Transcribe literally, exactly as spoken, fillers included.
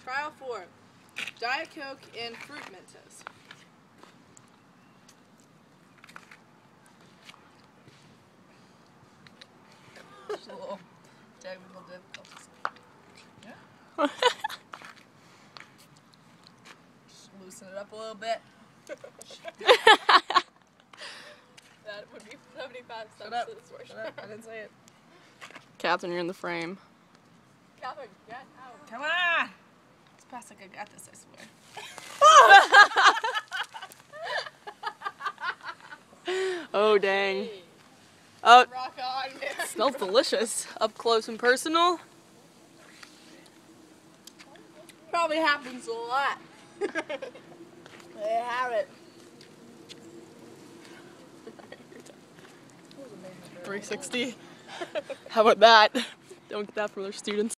Trial four. Diet Coke and Fruit Mentos. Just a little technical difficulties. Yeah. Just loosen it up a little bit. That would be seventy-five cents Shut up. to this worship. Shut up. I didn't say it. Catherine, you're in the frame. Catherine, get out. Come on! It's plastic, I got this, I swear. Oh, dang. Oh, Rock on, man. smells delicious. Up close and personal. Probably happens a lot. They have it. three sixty. How about that? Don't get that from their students.